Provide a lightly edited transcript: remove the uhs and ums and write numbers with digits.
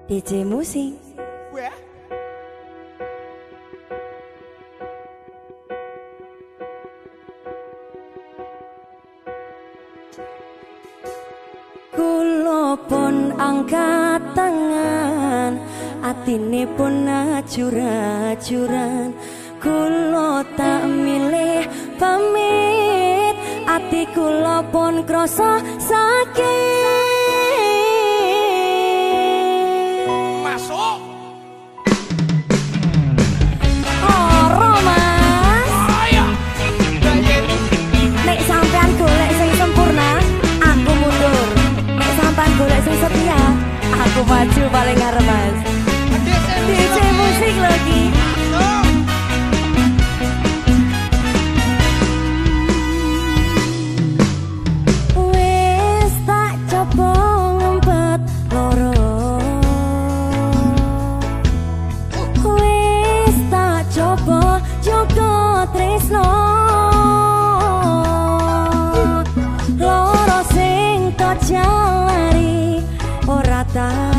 DJ Musik. Kulo pun angkat tangan, atine pun acur-acuran. Kulo tak milih pamit, ati kulo pun krasa sakit. Masuk. Ora Mas. Ayo. Nek sampean golek sing sempurna, aku mundur. Nek sampean golek sing setia, aku maju paling ngarep Mas. DJ Musik lagi. Wis tak coba ngempet loro. Wis tak coba jaga tresno. Loro sing tak jalari ora tak